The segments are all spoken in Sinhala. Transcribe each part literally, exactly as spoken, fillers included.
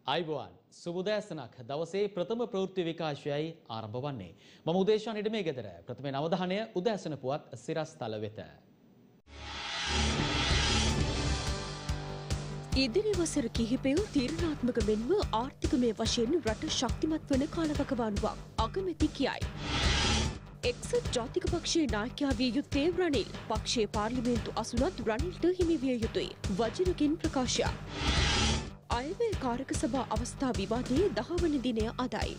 අයිබෝන් සුබුදෑසනක් දවසේ ප්‍රථම ප්‍රවෘත්ති විකාශයයි ආරම්භ වන්නේ. මම උදේශාන් ඉඩමේ ගෙදර ප්‍රථමයෙන් අවධානය උදෑසන පුවත් සිරස්තල වෙත. ඉදිරි වසර කිහිපය තීරණාත්මක මෙන්ම ආර්ථිකමය වශයෙන් රට ශක්තිමත් වන කාලවකවානුවක් අගමැති කියයි. එක්සත් ජාතික පක්ෂයේ නායකයා විය යුත්තේ රනිල්. පක්ෂයේ පාර්ලිමේන්තු අසුනත් රනිල්ට හිමි විය යුතුයි. වජිරකින් ප්‍රකාශයක්. අයවැය කාරක සභා අවස්ථා විවාදයේ දහවන දිනය අදයි.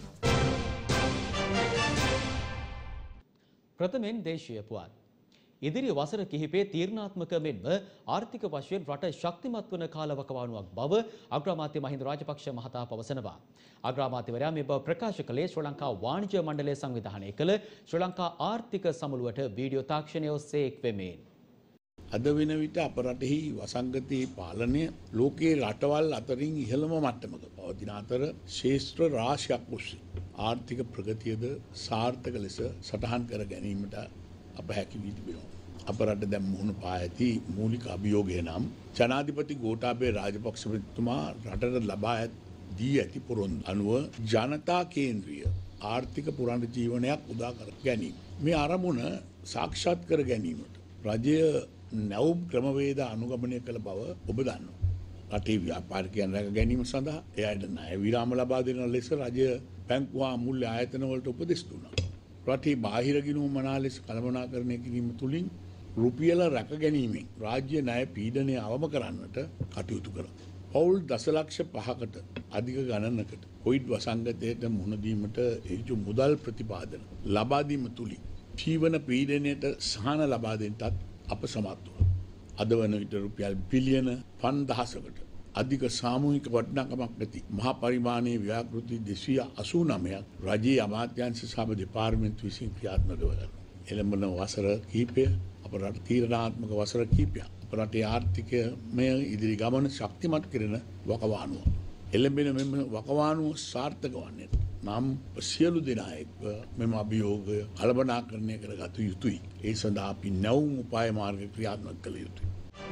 ප්‍රථමයෙන් දේශීය පුවත්. ඉදිරි වසර කිහිපයේ තීරණාත්මක මෙන්ම ආර්ථික වශයෙන් රට ශක්තිමත් වන කාලවකවානුවක් බව අග්‍රාමාත්‍ය මහින්ද රාජපක්ෂ මහතා පවසනවා. අග්‍රාමාත්‍යවරයා මේ බව ප්‍රකාශ කළේ ශ්‍රී ලංකා වාණිජ්‍ය මණ්ඩලය සංවිධානය කළ ශ්‍රී ලංකා ආර්ථික සමුළුවට වීඩියෝ තාක්ෂණය ඔස්සේ එක්වෙමින්. අද වෙන විට අප රටෙහි වසංගතයේ පාලනය ලෝකයේ රටවල් අතරින් ඉහළම මට්ටමක පවතින අතර ශේෂ්ත්‍ර රාශියක් ඔස්සේ ආර්ථික ප්‍රගතියද සාර්ථක ලෙස සටහන් කර ගැනීමට අප හැකි වී තිබෙනවා. අප රට දැන් මුහුණ පා ඇති මූලික අභියෝගය නම් ජනාධිපති ගෝඨාභය රාජපක්ෂ මැතිතුමා රටට ලබා දී ඇති පොරොන්දු අනුව ජනතා කේන්ද්‍රීය ආර්ථික පුනරුජීවනයක් උදා කර ගැනීම. මේ අරමුණ සාක්ෂාත් කර ගැනීමට රජය නැවුම් ක්‍රමවේද අනුගමනය කළ බව ඔබ දන්නවා. රටේ ව්‍යාපාරිකයන් රැක ගැනීම සඳහා එයට ණය විරාම ලබා දෙන ලෙස රජය බැංකු හා මූල්‍ය ආයතන වලට උපදෙස් දුන්නා. රටේ බාහිර ගිණුම මනා ලෙස කළමනාකරණය කිරීම තුළින් රුපියල රැක ගැනීමෙන් රාජ්‍ය ණය පීඩනය අවම කරන්නට කටයුතු කළා. පවුල් දසලක්ෂ පහකට අධික ගණනකට කොවිඩ් වසංගතයට මුහුණ දීමට ඍජු මුදල් ප්‍රතිපාදන ලබා දීම තුළින් ජීවන පීඩනයට සහන ලබා දෙන්නටත් අප සමත් වුණා. අද වන විට රුපියල් බිලියන පන්දහසකට අධික සාමූහික වටිනාකමක් ඇති මහා පරිමාණයේ ව්‍යාපෘති දෙසිය අසූ නවයක් රජයේ අමාත්‍යාංශ සහ දෙපාර්තමේන්තු විසින් ක්‍රියාත්මක වෙනවා. එළඹෙන වසර කිහිපය අප රට තීරණාත්මක වසර කිහිපයක් අප රටේ ආර්ථිකමය ඉදිරි ගමන ශක්තිමත් කරන වකවානුව. එළඹෙන මෙම වකවානුව සාර්ථක වන්නේ නම් සියලු දෙනා එක්ව මෙම අභියෝගය කළමනාකරණය කරගත යුතුයි. ඒ සඳහා අපි නැවුම් උපාය මාර්ග ක්‍රියාත්මක කළ යුතුයි.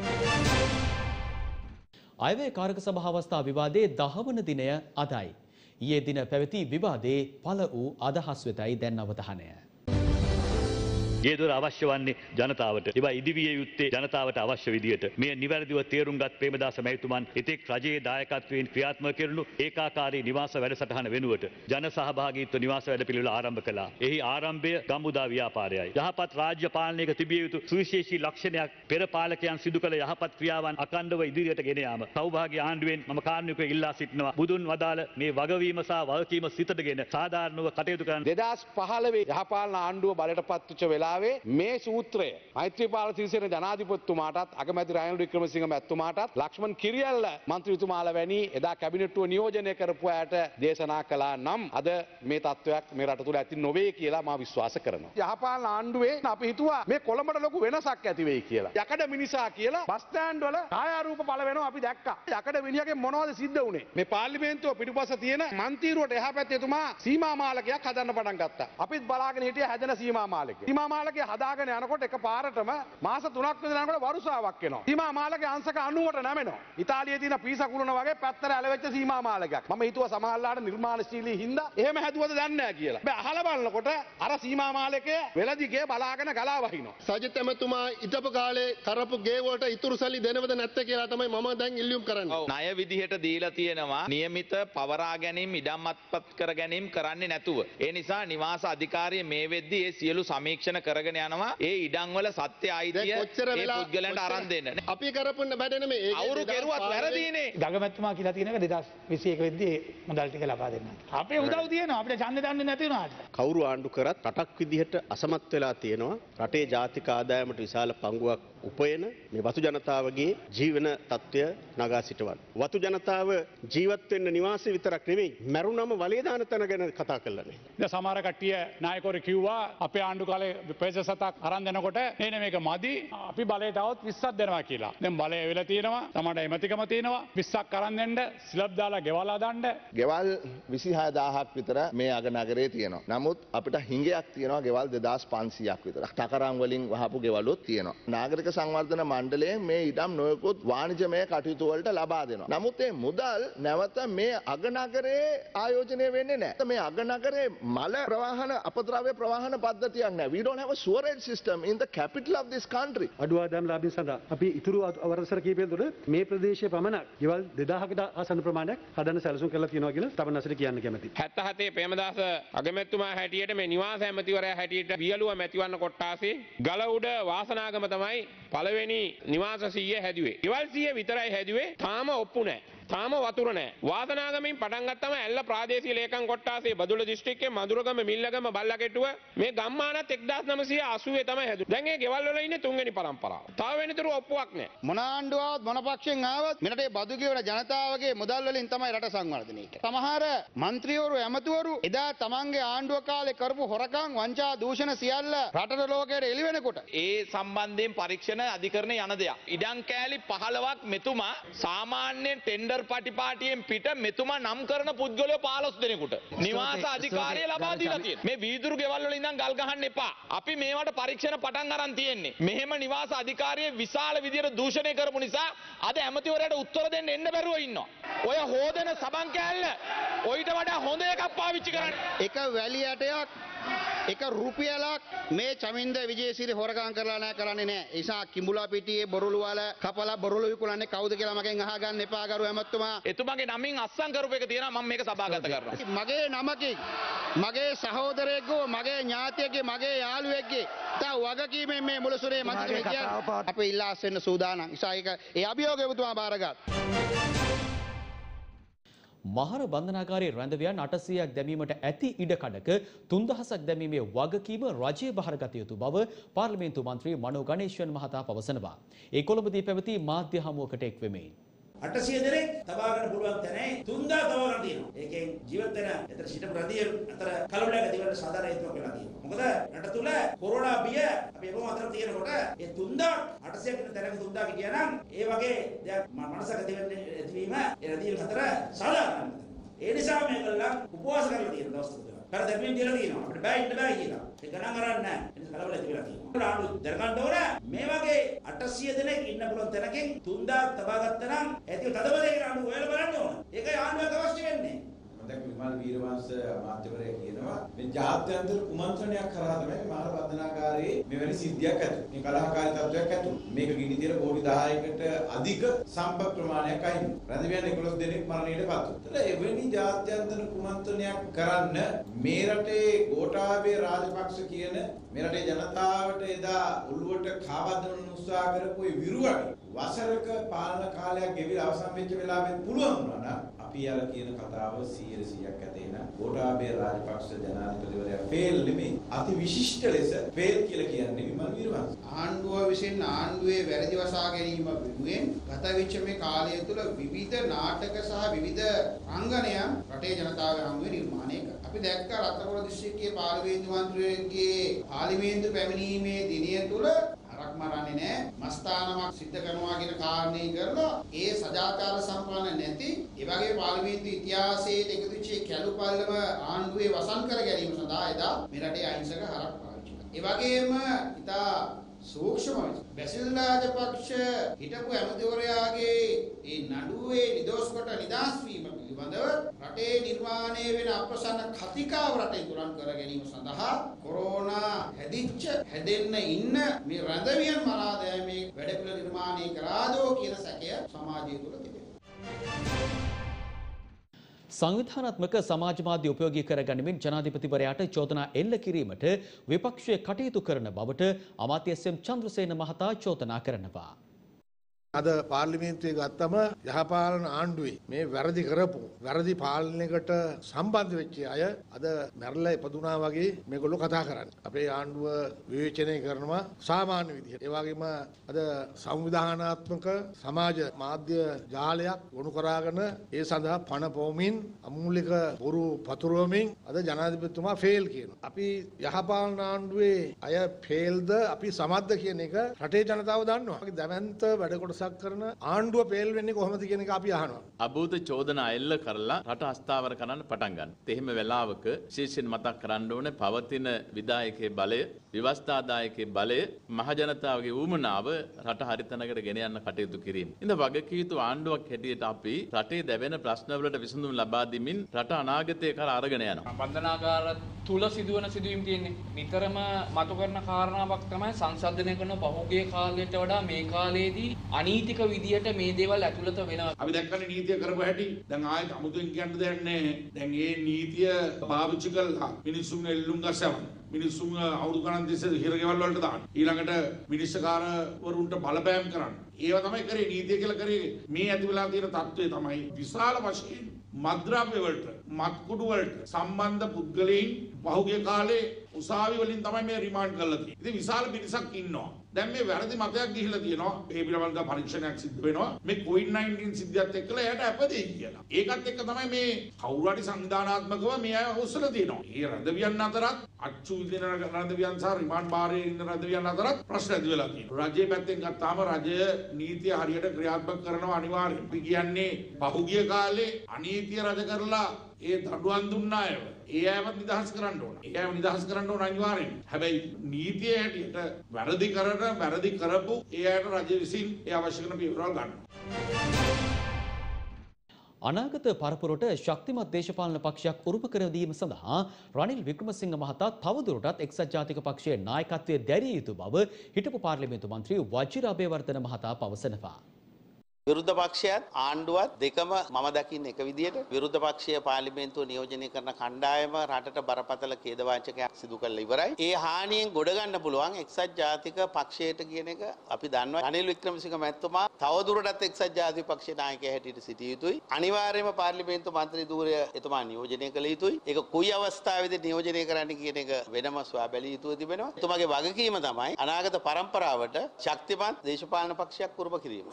අයවැය කාරක සභා අවස්ථා විවාදයේ දහවන දිනය අදයි. ඊයේ දින පැවති විවාදයේ පළ වූ අදහස් වෙතයි දැන් අවධානය. ගේ දොර අවශ්‍ය වන්නේ ජනතාවට. ඒවා ඉදිවිය යුත්තේ ජනතාවට අවශ්‍ය විදියට. මේ නිවැරදිව තේරුම්ගත් ප්‍රේමදාස මැතිතුමන් එතෙක් රජයේ දායකත්වයෙන් ක්‍රියාත්මක කෙරුණු ඒකාකාරී නිවාස වැඩසටහන වෙනුවට ජන සහභාගීත්ව නිවාස වැඩපිළිවෙල ආරම්භ කළා. එහි ආරම්භය ගම්මුදා ව්‍යාපාරයයි. යහපත් රාජ්‍ය පාලනයක තිබිය යුතු සුවිශේෂී ලක්ෂණයක් පෙර පාලකයන් සිදු කළ යහපත් ක්‍රියාවන් අකණ්ඩව ඉදිරියට ගෙන යාම. සෞභාග්‍ය ආණ්ඩුවෙන් මම කාර්මිකව ඉල්ලා සිටිනවා. බුදුන් වදාළ මේ වගවීම සහ වගකීම සිතටගෙන සාධාරණව කටයුතු කරන්න. දෙදාස් පහළොවේ යහපාලන ආණ්ඩුව බලයට පත්වෙච්ච වෙලාවේ මේ සූත්‍රය මෛත්‍රීපාල සිරිසේන ජනාධිපතිතුමාටත් අගමැති රනිල් වික්‍රමසිංහ මැතිතුමාටත් ලක්ෂ්මන් කිරියල්ල මන්ත්‍රීතුමාලා වැනි එදා කැබිනට්ටුව නියෝජනය කරපු අයට දේශනා කළා නම් අද මේ තත්ත්වයක් මේ රට තුළ ඇති නොවේ කියලා මා විශ්වාස කරනවා. යහපාලන ආණ්ඩුවේ අපි හිතුවා මේ කොළඹට ලොකු වෙනසක් ඇති වෙයි කියලා. යකඩ මිනිසා කියලා බස් ස්ටෑන්ඩ් වල ඡායාරූප පළ වෙනවා අපි දැක්කා. යකඩ මිනිහාගේ මොනවද සිද්ධ වුනේ? මේ පාර්ලිමේන්තුව පිටුපස තියෙන මන්තිරුවට එහා පැත්තේ තුමා සීමා මාලකයක් හදන්න පටන් ගත්තා. අපිත් බලාගෙන හිටියා හැදෙන සීමා මාලකය. සීමා මාලකය හදාගෙන යනකොට එක පාරටම මාස තුනක් විතර යනකොට වරුසාවක් එනවා. සීමා මාලකයේ අංශක අනූවට නැමෙනවා. ඉතාලියේ තියෙන පීසා කුළුණ වගේ පැත්තට ඇලවෙච්ච සීමා මාලකයක්. මම හිතුවා සමහරලාට නිර්මාණශීලී හින්දා එහෙම හැදුවද දන්නේ නැහැ කියලා. බෑ අහලා බලනකොට අර සීමා මාලකයේ වෙලදිගේ බලාගෙන ගලා වහිනවා. සජිත් එමතුමා ඊටපු කාලේ කරපු ගේ වලට ඉතුරු සල්ලි දෙනවද නැත්තේ කියලා තමයි මම දැන් ඉල්ලුම් කරන්නේ. ණය විදිහට දීලා තියෙනවා නියමිත පවරා ගැනීම ඉඩම් අත්පත් කර ගැනීම කරන්නේ නැතුව. ඒ නිසා නිවාස අධිකාරිය මේ වෙද්දී ඒ සියලු සමීක්ෂණ කරගෙන යනවා. ඒ ඉඩම් වල සත්‍ය අයිතිය ඒ පුද්ගලයන්ට අරන් දෙන්න. අපි කරපුන්න වැඩ නෙමෙයි. ඒක අවුරු කෙරුවත් වැරදීනේ. ගඟමැතිතුමා කියලා තියෙන එක දෙදාස් විසි එක වෙද්දී මුදල් ටික ලබා දෙන්න. අපේ උදව් තියෙනවා. අපිට ඡන්දෙ දන්නේ නැති වුණාට. කවුරු ආණ්ඩු කරත් රටක් විදිහට අසමත් වෙලා තියෙනවා. රටේ ජාතික ආදායමට විශාල පංගුවක් උපයන මේ වතු ජනතාවගේ ජීවන තත්ත්වය නගා සිටවන්න. වතු ජනතාව ජීවත් වෙන්න නිවාසය විතරක් නෙමෙයි මරුණම වලේ දාන තැන ගැන කතා කරලානේ. දැන් සමහර කට්ටිය නායකවරු කිව්වා අපේ ආණ්ඩු කාලේ පේස සතක් අරන් දෙනකොට නේ මේක මදි අපි බලයට આવොත් විස්සක් දෙනවා කියලා. දැන් බලය වෙලා තියෙනවා. සමහරට එමතිකම තියෙනවා. විස්සක් අරන් දෙන්න සිලබ් දාලා ගෙවලා දාන්න. ගෙවල් විසිහය දාහක් විතර මේ අග නගරේ තියෙනවා. නමුත් අපිට හිඟයක් තියෙනවා ගෙවල් දෙදාස් පන්සීයක් විතර. ටකරම් වලින් වහපු ගෙවලුත් තියෙනවා. නාගරික සංවර්ධන මණ්ඩලයෙන් මේ ඉඩම් නොයෙකුත් වාණිජමය කටයුතු වලට ලබා දෙනවා. නමුත් මේ මුදල් නැවත මේ අගනගරේ ආයෝජනය වෙන්නේ නැහැ. මේ අගනගරේ මල ප්‍රවාහන අපද්‍රව්‍ය ප්‍රවාහන පද්ධතියක් නැහැ. We don't have a sewerage system in the capital of this country. අඩු ආදායම් ලාභීන් සඳහා අපි ඉතුරු අවසර කීපය තුළ මේ ප්‍රදේශයේ පමණක් ගෙවල් දෙදාහකට ආසන්න ප්‍රමාණයක් හදන්න සැලසුම් කරලා තියෙනවා කියලා තම නැසට කියන්න කැමතියි. හැත්තහතේ ප්‍රේමදාස අගමැතිතුමා හැටියට මේ නිවාස ඇමතිවරයා හැටියට වියලුව මැතිවන්න කොට්ටාසේ ගල උඩ වාසනාගම තමයි පළවෙනි නිවාස සීය හැදුවේ. ගෙවල් සීය විතරයි හැදුවේ. තාම ඔප්පු නැහැ. තාම වතුර නැහැ. වාසනාගමින් පටන් ගත්තම ඇල්ල ප්‍රාදේශීය ලේකම් කොට්ටාසේ බදුල්ල දිස්ත්‍රික්කයේ මදුරගම මිල්ලගම බල්ලකෙටුව මේ ගම්මානත් එක්දාස් නවසිය අසූවේ තමයි හැදුවේ. දැන් මේ ගෙවල් වල ඉන්නේ තුන්වෙනි පරම්පරාව. තව වෙනතුරු ඔප්පුවක් නැහැ. මොන ආණ්ඩුවක් මොන පක්ෂයෙන් ආවත් මෙරටේ බදු ගෙවන ජනතාවගේ මුදල් වලින් තමයි රට සංවර්ධනය කරන්නේ. සමහර മന്ത്രിවරු ඇමතිවරු එදා තමන්ගේ ආණ්ඩුව කාලේ කරපු හොරකම් වංචා දූෂණ සියල්ල රටට ලෝකයට එළි වෙනකොට ඒ සම්බන්ධයෙන් පරීක්ෂණ අධිකරණය යන දෙයක්. ඉඩම් කෑලි පහළොවක් මෙතුමා සාමාන්‍යයෙන් ටෙන්ඩර් පටිපාටියෙන් පිට මෙතුමා නම් කරන පුද්ගලයෝ පහළොස් දෙනෙකුට නිවාස අධිකාරිය ලබා දීලා තියෙනවා. මේ වීදුරු ගෙවල් වල ඉඳන් ගල් ගහන්න එපා. අපි මේවට පරීක්ෂණ පටන් අරන් තියෙන්නේ. මෙහෙම නිවාස අධිකාරිය විශාල විදියට දූෂණය කරපු නිසා අද ඇමතිවරයාට උත්තර දෙන්න එන්න බැරුව ඉන්නවා. ඔය හොදන සබන් කෑල්ල ඔයිට වඩා හොඳ එකක් පාවිච්චි කරන්න. එක වැලි ඇටයක් එක රුපියලක් මේ චමින්ද විජේසිරි හොරගම් කරලා නැහැ කරන්නේ නැහැ. ඒ නිසා කිඹුලා පිටියේ බොරළු වල කපලා බොරළු විකුණන්නේ කවුද කියලා මගෙන් අහගන්න එපා ගරු ඇමතුමා. එතුමාගේ නමින් අස්සම් කරපු එක තියෙනවා මම මේක සභාගත කරනවා. මගේ නමකින් මගේ සහෝදරයෙක්ගේ මගේ ඥාතියෙක්ගේ මගේ යාළුවෙක්ගේ තා වගකීමෙන් මේ මුලසුරේ මන්ත්‍රී කියන්නේ අපි ඉල්ලාස් වෙන්න සූදානම්. නිසා ඒක ඒ අභියෝගය ඔබතුමා බාරගත්. මහර බන්ධනාගාරයේ රැඳවියන් අටසියයක් දැමීමට ඇති ඉඩකඩක තුන්දහසක් දැමීමේ වගකීම රජය බහරගත යුතු බව පාර්ලිමේන්තු මන්ත්‍රී මනෝ ගණේෂන් මහතා පවසනවා. ඒ කොළඹදී පැවති මාධ්‍ය හමුවකට එක් වෙමින් අටසිය දෙනෙක් තබා ගන්න පුළුවන් තැනේ තුන්දා තබා ගන්න තියෙනවා. ඒකෙන් ජීවත් වෙන අතර සිටපු රදිය අතර කලබලයක් ඇති වෙන සාධාරණ හේතුවක් වෙලා තියෙනවා. මොකද රට තුල කොරෝනා බිය අපි එවම අතර තියෙනකොට ඒ තුන්දා අටසියක් වෙන තැනක තුන්දා හිටියා නම් ඒ වගේ දෙයක් මනසක ඇති වෙන්නේ ඇතිවීම ඒ රදිය අතර සාධාරණයි. ඒ නිසා මේකලා උපවාස කරලා තියෙන දවස් තුනක්. කර දැක්වීම කියලා තියෙනවා. අපිට බෑ ඉන්න බෑ කියලා. ඒක ගණන් අරන් නැහැ. එනිසා කලබල ඇති වෙලා තියෙනවා. ආණ්ඩු දරගන්න ඕන මේ වගේ අටසිය දෙනෙක් ඉන්න පුළුවන් තැනකින් තුන්දා තබා ගත්තා නම් ඇති තදබලේ ආණ්ඩු හොයලා බලන්න ඕන. ඒකයි ආණ්ඩුවක් අවශ්‍ය වෙන්නේ. මතක විමල් වීරවංශ අමාත්‍යවරයා කියනවා මේ ජාත්‍යන්තර කුමන්ත්‍රණයක් කරා තමයි මහර බන්ධනාගාරයේ මෙවැනි සිද්ධියක් ඇති. මේ කලහකාරී තත්ත්වයක් ඇති. මේක ගිනි තියලා කෝටි දහයකට අධික සම්පත් ප්‍රමාණයක් අයින්. රැඳවියන් එකොළොස් දෙනෙක් මරණයට පත් වුණා. එවැනි ජාත්‍යන්තර කුමන්ත්‍රණයක් කරන්න මේ රටේ ගෝඨාභය රාජපක්ෂ කියන මේ රටේ ජනතාවට එදා ඔළුවට කාබද්දවන්න උත්සාහ කරපු ඒ විරුවට වසරක පාලන කාලයක් ගෙවිලා අවසන් වෙච්ච වෙලාවෙත් පුළුවන් වුණා නම් අපි අර කියන කතාව සීයට සීයක් ඇතේන ගෝඨාභය රාජපක්ෂ ජනාධිපතිවරයා ෆේල් නෙමෙයි අති විශිෂ්ට ලෙස ෆේල් කියලා කියන්නේ විමල් වීරවංශ. ආණ්ඩුව විසින් ආණ්ඩුවේ වැරදි වසා ගැනීම වෙනුවෙන් ගත වෙච්ච මේ කාලය තුළ විවිධ නාටක සහ විවිධ රංගනයන් රටේ ජනතාව හමුවේ නිර්මාණය කරා. අපි දැක්ක රත්නපුර දිස්ත්‍රික්කයේ පාර්ලිමේන්තු මන්ත්‍රීවරයෙක්ගේ පාර්ලිමේන්තු පැමිණීමේ දිනය තුළ හරක් මරන්නේ නැහැ මස්තානමක් සිද්ධ කරනවා කියන කාරණේ කරලා ඒ සදාචාර සම්පන්න නැති ඒ වගේ පාර්ලිමේන්තු ඉතිහාසයේ එකතු වෙච්ච කැලුපල්ලම ආණ්ඩුවේ වසන් කර ගැනීම සඳහා එදා මේ රටේ අහිංසක හරක් පාවිච්චි කළා. ඒ වගේම ඉතා සූක්ෂම බැසිල් රාජපක්ෂ හිටපු ඇමතිවරයාගේ ඒ නඩුවේ නිදොස් කොට නිදහස් වීම පිළිබඳව රටේ නිර්මාණය වෙන අප්‍රසන්න කතිකාව රටේ තුරන් කර ගැනීම සඳහා කොරෝනා හැදිච්ච හැදෙන්න ඉන්න මේ රැඳවියන් මරා දැමීමේ වැඩපිළිවෙල නිර්මාණය කරාදෝ කියන සැකය සමාජය තුළ තිබෙනවා. සංවිධානාත්මක සමාජ මාධ්‍ය උපයෝගී කරගනිමින් ජනාධිපතිවරයාට චෝදනා එල්ල කිරීමට විපක්ෂය කටයුතු කරන බවට අමාත්‍ය එස් එම් චන්ද්‍රසේන මහතා චෝදනා කරනවා. අද පාර්ලිමේන්තුවේ ගත්තම යහපාලන ආණ්ඩුවේ මේ වැරදි කරපු වැරදි පාලනයකට සම්බන්ධ වෙච්ච අය අද මැරලා ඉපදුනා වගේ මේගොල්ලෝ කතා කරන්නේ. අපේ ආණ්ඩුව විවේචනය කරනවා සාමාන්‍ය විදිහට. ඒ වගේම අද සංවිධානාත්මක සමාජ මාධ්‍ය ජාලයක් වුණු කරාගෙන ඒ සඳහා පණ පොමින් අමූලික බොරු පතුරවමින් අද ජනාධිපතිතුමා ෆේල් කියනවා. අපි යහපාලන ආණ්ඩුවේ අය ෆේල්ද අපි සමත්ද කියන එක රටේ ජනතාව දන්නවා. අපි දැවැන්ත වැඩ කොටස වෙනසක් කරන ආණ්ඩුව පේල් වෙන්නේ කොහොමද කියන එක අපි අහනවා. අභූත චෝදනා එල්ල කරලා රට අස්ථාවර කරන්න පටන් ගන්න. එහෙම වෙලාවක විශේෂයෙන් මතක් කරන්න ඕනේ පවතින විධායකයේ බලය, ව්‍යවස්ථාදායකයේ බලය, මහ ජනතාවගේ ඌමනාව රට හරිතනකට ගෙන යන්න කටයුතු කිරීම. ඉතින් වගකීම් යුතු ආණ්ඩුවක් හැටියට අපි රටේ දැවෙන ප්‍රශ්නවලට විසඳුම් ලබා දෙමින් රට අනාගතය කරා අරගෙන යනවා. බන්ධනාගාර තුල සිදුවන සිදුවීම් තියෙන්නේ. නිතරම මතු කරන කාරණාවක් තමයි සංසන්දනය කරන පහුගිය කාලයට වඩා මේ කාලේදී අනීතික විදියට මේ දේවල් ඇතුළත වෙනවා. අපි දැක්කනේ නීතිය කරපු හැටි. දැන් ආයෙත් අමුතුවෙන් කියන්න දෙයක් නැහැ. දැන් මේ නීතිය පාවිච්චි කළා මිනිසුන් එල්ලුම් ගසවන. මිනිසුන් අවුරුදු ගණන් තිස්සේ හිරගෙවල් වලට දාන්න. ඊළඟට මිනිස්සුකාරවරුන්ට බලපෑම් කරන්න. ඒව තමයි කරේ නීතිය කියලා කරේ. මේ ඇති වෙලා තියෙන තත්ත්වය තමයි විශාල වශයෙන් මද්ද්‍රව්‍ය වලට, මත්කුඩු වලට සම්බන්ධ පුද්ගලයන් පහුගිය කාලේ උසාවි වලින් තමයි මේ රිමාන්ඩ් කරලා තියෙන්නේ. ඉතින් විශාල පිරිසක් ඉන්නවා. දැන් මේ වැරදි මතයක් ගිහිලා තියෙනවා. ඒ පිළිබඳව පරීක්ෂණයක් සිද්ධ වෙනවා. මේ කොවිඩ් නයින්ටීන් සිද්ධියත් එක්කලා එයාට අපදෙයි කියලා. ඒකත් එක්ක තමයි මේ කවුරු හරි සංවිධානාත්මකව මේ අය උස්සලා තියෙනවා. ඒ රැඳවියන් අතරත් අච්චු විදින රැඳවියන් සහ රිමාන්ඩ් බාරයේ ඉන්න රැඳවියන් අතරත් ප්‍රශ්න ඇති වෙලා තියෙනවා. රජයේ පැත්තෙන් ගත්තාම රජය නීතිය හරියට ක්‍රියාත්මක කරනවා අනිවාර්යයෙන්. අපි කියන්නේ පහුගිය කාලේ අනීතිය රජ කරලා ඒ දඩුවම් දුන්න අයව ඒ අයවත් නිදහස් කරන්න ඕන. ඒ අයව නිදහස් කරන්න ඕන අනිවාර්යයෙන්. හැබැයි නීතිය හැටියට වැරදි කරන වැරදි කරපු ඒ අයට රජය විසින් ඒ අවශ්‍ය කරන පියවරල් ගන්නවා. අනාගත පරපුරට ශක්තිමත් දේශපාලන පක්ෂයක් උරුම කර දීම සඳහා රනිල් වික්‍රමසිංහ මහතා තවදුරටත් එක්සත් ජාතික පක්ෂයේ නායකත්වයේ දැරිය යුතු බව හිටපු පාර්ලිමේන්තු මන්ත්‍රී වජිර අබේවර්ධන මහතා පවසනවා. විරුද්ධ පක්ෂයත් ආණ්ඩුවත් දෙකම මම දකින්න එක විදියට විරුද්ධ පක්ෂයේ පාර්ලිමේන්තුව නියෝජනය කරන කණ්ඩායම රටට බරපතල ඛේදවාචකයක් සිදු කරලා ඉවරයි. ඒ හානියෙන් ගොඩ ගන්න පුළුවන් එක්සත් ජාතික පක්ෂයට කියන එක අපි දන්නවා. රනිල් වික්‍රමසිංහ මැතිතුමා තවදුරටත් එක්සත් ජාතික පක්ෂයේ නායකයා හැටියට සිටිය යුතුයි. අනිවාර්යයෙන්ම පාර්ලිමේන්තු මන්ත්‍රී ධූරය එතුමා නියෝජනය කළ යුතුයි. ඒක කොයි අවස්ථාවේදී නියෝජනය කරන්න කියන එක වෙනම සොයා බැලිය යුතුව තිබෙනවා. එතුමාගේ වගකීම තමයි අනාගත පරම්පරාවට ශක්තිමත් දේශපාලන පක්ෂයක් උරුම කිරීම.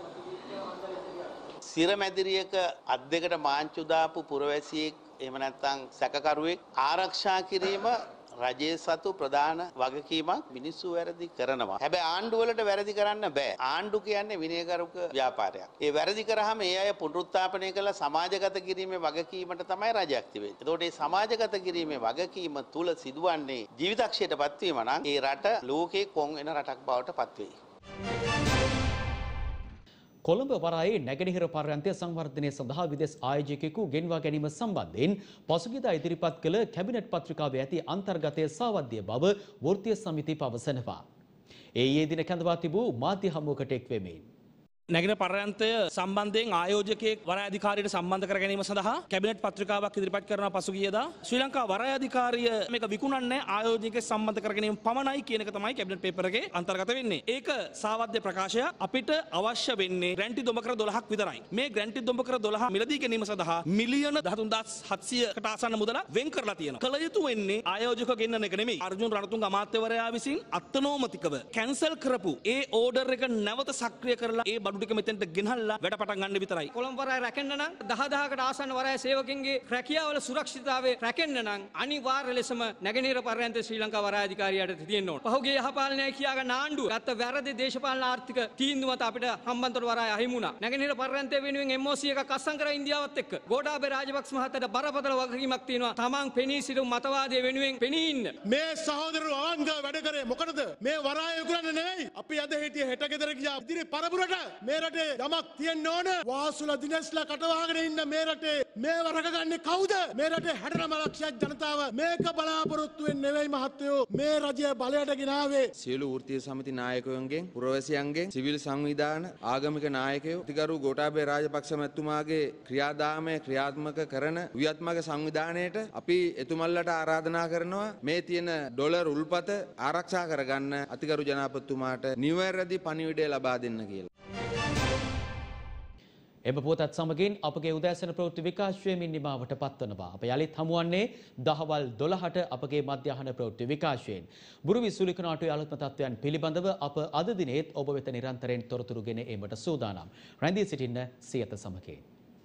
සිරමැදිරියක අත් දෙකට මාංචු දාපු පුරවැසියෙක් එහෙම නැත්නම් සැකකරුවෙක් ආරක්ෂා කිරීම රජයේ සතු ප්‍රධාන වගකීමක්. මිනිස්සු වැරදි කරනවා. හැබැයි ආණ්ඩු වලට වැරදි කරන්න බෑ. ආණ්ඩු කියන්නේ විනයගරුක ව්‍යාපාරයක්. ඒ වැරදි කරාම ඒ අය පුනරුත්ථාපනය කළ සමාජගත කිරීමේ වගකීමට තමයි රජයක් තිබෙන්නේ. එතකොට මේ සමාජගත කිරීමේ වගකීම තුල සිදුවන්නේ ජීවිතක්ෂයට පත්වීම නම් ඒ රට ලෝකේ කොන් වෙන රටක් බවට පත්වෙයි. කොළඹ වරායේ නැගෙනහිර පර්යන්තය සංවර්ධනය සඳහා විදෙස් ආයෝජකයෙකු ගෙන්වා ගැනීම සම්බන්ධයෙන් පසුගියදා ඉදිරිපත් කළ කැබිනට් පත්‍රිකාවේ ඇති අන්තර්ගතය සාවද්‍ය බව වෘත්තීය සමිති පවසනවා. ඒ ඊයේ දින කැඳවා තිබූ මාධ්‍ය හමුවකට එක් වෙමින් නැගෙන පර්යන්තය සම්බන්ධයෙන් ආයෝජකයෙක් වරාය අධිකාරියට සම්බන්ධ කර ගැනීම සඳහා කැබිනට් පත්‍රිකාවක් ඉදිරිපත් කරන පසුගියදා ශ්‍රී ලංකා වරාය අධිකාරිය මේක විකුණන්නේ ආයෝජකයෙක් සම්බන්ධ කර ගැනීම පමණයි කියන එක තමයි කැබිනට් පේපර් එකේ අන්තර්ගත වෙන්නේ. ඒක සාවද්‍ය ප්‍රකාශය. අපිට අවශ්‍ය වෙන්නේ ග්‍රැන්ටි දොඹකර දොළහක් විතරයි. මේ ග්‍රැන්ටි දොඹකර දොළහ මිලදී ගැනීම සඳහා මිලියන දහතුන් හදාස් හත්සියයකට ආසන්න මුදල වෙන් කරලා තියෙනවා. කල යුතු වෙන්නේ ආයෝජක ගෙන්නන එක නෙමෙයි. අර්ජුන් රණතුංග අමාත්‍යවරයා විසින් අත්නෝමතිකව කැන්සල් කරපු ඒ ඕඩර් එක නැවත සක්‍රිය කරලා ඒ බඩු ටික මෙතෙන්ට ගෙනහල්ලා වැඩ පටන් ගන්න විතරයි. කොළඹ වරාය රැකෙන්න නම් දහ දහකට ආසන්න වරාය සේවකින්ගේ රැකියාවල සුරක්ෂිතතාවය රැකෙන්න නම් අනිවාර්ය ලෙසම නැගෙනහිර පර්යන්තය ශ්‍රී ලංකා වරාය අධිකාරියට තියෙන්න ඕන. පහුගිය යහපාලනය කියාගන්න ආණ්ඩුව ගත්ත වැරදි දේශපාලන ආර්ථික තීන්දුව මත අපිට හම්බන්තොට වරාය අහිමි වුණා. නැගෙනහිර පර්යන්තය වෙනුවෙන් එම් ඔ සී එකක් අත්සන් කරා ඉන්දියාවත් එක්ක. ගෝඨාභය රාජපක්ෂ මහතාට බරපතල වගකීමක් තියෙනවා. තමන් පෙනී සිටු මතවාදයේ වෙනුවෙන් පෙනී ඉන්න. මේ සහෝදරව අවංගව වැඩ කරේ මොකටද? මේ වරාය උගරන්නේ නෙවෙයි. අපි අද හිටියේ හෙට ගෙදර ගියා. ඉදිරි පරපුරට මේ රටේ යමක් තියෙන්න ඕන. වාසුල දිනස්ලා කටවාගෙන ඉන්න මේ රටේ මේ වරක ගන්නේ කවුද? මේ රටේ හැටනම ලක්ෂයක් ජනතාව මේක බලාපොරොත්තු වෙන්නේ නෙවෙයි මහත්තයෝ. මේ රජය බලයට ගෙනාවේ සියලු වෘත්තීය සමිති නායකයන්ගෙන්, පුරවැසියන්ගෙන්, සිවිල් සංවිධාන, ආගමික නායකයෝ, අතිගරු ගෝඨාභය රාජපක්ෂ මැතිතුමාගේ ක්‍රියාදාමය ක්‍රියාත්මක කරන ව්‍යුහාත්මක සංවිධානයට අපි එතුමන්ලට ආරාධනා කරනවා මේ තියෙන ඩොලර් උල්පත ආරක්ෂා කරගන්න අතිගරු ජනාධිපතිතුමාට නිවැරදි පණිවිඩය ලබා දෙන්න කියලා. එම පුවතත් සමගින් අපගේ උදෑසන ප්‍රවෘත්ති විකාශයෙන් නිමාවට පත්වනවා. අප යළිත් හමුවන්නේ දහවල් දොළහට අපගේ මධ්‍යහන ප්‍රවෘත්ති විකාශයෙන්. බුරුවි සුලික නාට්‍යයේ අලුත්ම තත්ත්වයන් පිළිබඳව අප අද දිනේත් ඔබ වෙත නිරන්තරයෙන් තොරතුරු ගෙන ඒමට සූදානම්. රැඳී සිටින්න සියත සමගින්.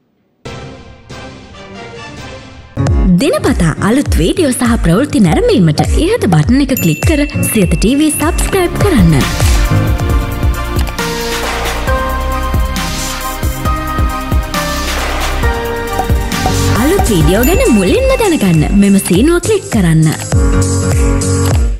දිනපතා අලුත් වීඩියෝ සහ ප්‍රවෘත්ති නැරඹීමට ඉහත බටන් එක ක්ලික් කර සියත ටීවී සබ්ස්ක්‍රයිබ් කරන්න. යහපත් වීඩියෝ ගැන මුලින්ම දැනගන්න මෙම සීනුව ක්ලික් කරන්න.